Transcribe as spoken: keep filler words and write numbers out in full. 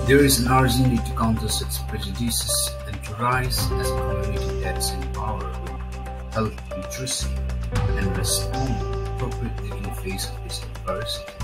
There is an urgent need to counter such prejudices and to rise as a community that is empowered with health literacy and respond appropriately in the face of this adversity.